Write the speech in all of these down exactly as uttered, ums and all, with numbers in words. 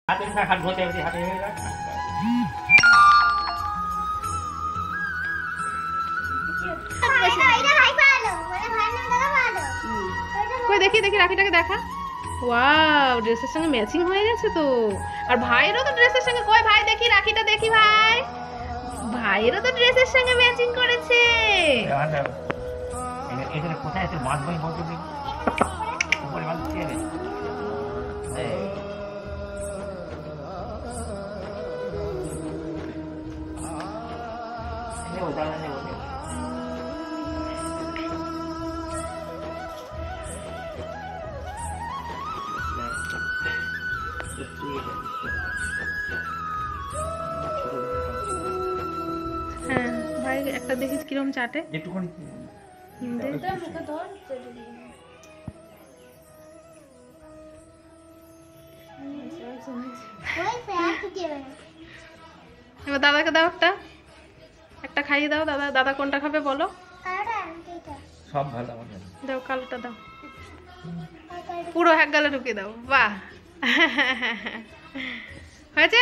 হাতে হাত ধরতে হবে, হাতে হয়ে গেল। কই দেখি দেখি রাখিটাকে দেখা। ওয়াও, ড্রেসের সঙ্গে ম্যাচিং হয়ে গেছে তো। আর ভাইয়েরও তো ড্রেসের সঙ্গে, কই ভাই দেখি রাখিটা দেখি ভাই। ভাইয়েরও তো ড্রেসের সঙ্গে ম্যাচিং করেছে। এখানে কোথায় আছে বাঁধবই বলতে দিন উপরে বাঁধতে হবে। নেবো দাদা নেবো নেবো। হ্যাঁ ভাই একটা দেখিস কিরম চাটে একটুখানি এবার দাদাকে দাও একটা একটা খাইয়ে দাও। দাদা দাদা কোনটা খাবে বলো? সব ভালো আমার। দাও কালোটা দাও, পুরো এক গালে ঢুকিয়ে দাও। বাহ, হয়েছে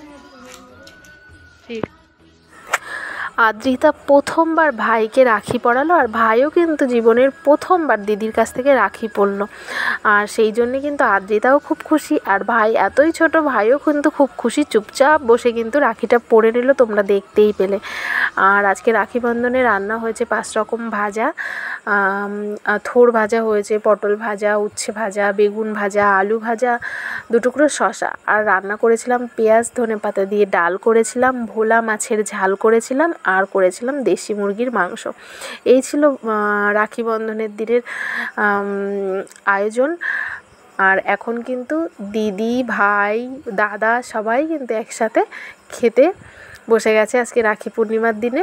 ঠিক। আদ্রিতা প্রথমবার ভাইকে রাখি পরালো, আর ভাইও কিন্তু জীবনের প্রথমবার দিদির কাছ থেকে রাখি পরলো। আর সেই জন্যে কিন্তু আদ্রিতাও খুব খুশি, আর ভাই এতই ছোট, ভাইও কিন্তু খুব খুশি। চুপচাপ বসে কিন্তু রাখিটা পরে নিল, তোমরা দেখতেই পেলে। আর আজকে রাখি বন্ধনে রান্না হয়েছে পাঁচ রকম ভাজা, থোড় ভাজা হয়েছে, পটল ভাজা, উচ্ছে ভাজা, বেগুন ভাজা, আলু ভাজা, দুটুকরো শশা। আর রান্না করেছিলাম পেঁয়াজ ধনে পাতা দিয়ে ডাল করেছিলাম, ভোলা মাছের ঝাল করেছিলাম, আর করেছিলাম দেশি মুরগির মাংস। এই ছিল রাখি বন্ধনের দিনের আয়োজন। আর এখন কিন্তু দিদি, ভাই, দাদা সবাই কিন্তু একসাথে খেতে বসে গেছে আজকে রাখি পূর্ণিমার দিনে।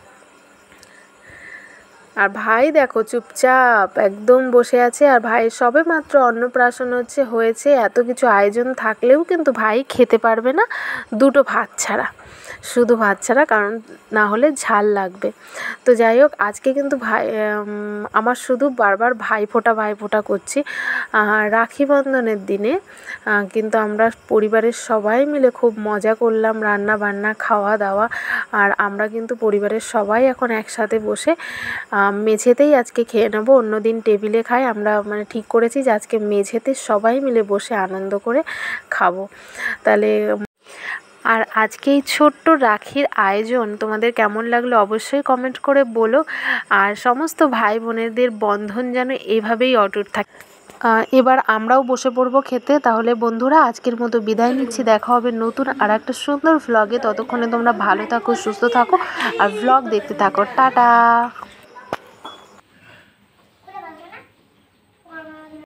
আর ভাই দেখো চুপচাপ একদম বসে আছে। আর ভাইয়ের সবে মাত্র অন্নপ্রাশন হচ্ছে হয়েছে, এত কিছু আয়োজন থাকলেও কিন্তু ভাই খেতে পারবে না দুটো ভাত ছাড়া, শুধু ভাত ছাড়া, কারণ না হলে ঝাল লাগবে। তো যাই হোক, আজকে কিন্তু ভাই আমার শুধু বারবার ভাইফোঁটা ভাইফোঁটা করছি। রাখি বন্ধনের দিনে কিন্তু আমরা পরিবারের সবাই মিলে খুব মজা করলাম, রান্না বান্না খাওয়া দাওয়া। আর আমরা কিন্তু পরিবারের সবাই এখন একসাথে বসে মেঝেতেই আজকে খেয়ে নেবো। অন্যদিন টেবিলে খাই, আমরা মানে ঠিক করেছি যে আজকে মেঝেতে সবাই মিলে বসে আনন্দ করে খাবো। তাহলে আর আজকে এই ছোট্ট রাখির আয়োজন তোমাদের কেমন লাগলো অবশ্যই কমেন্ট করে বলো। আর সমস্ত ভাই বোনেদের বন্ধন যেন এভাবেই অটুট থাকে। এবার আমরাও বসে পড়বো খেতে। তাহলে বন্ধুরা আজকের মতো বিদায় নিচ্ছি, দেখা হবে নতুন আর একটা সুন্দর ভ্লগে। ততক্ষণে তোমরা ভালো থাকো, সুস্থ থাকো, আর ভ্লগ দেখতে থাকো। টাটা।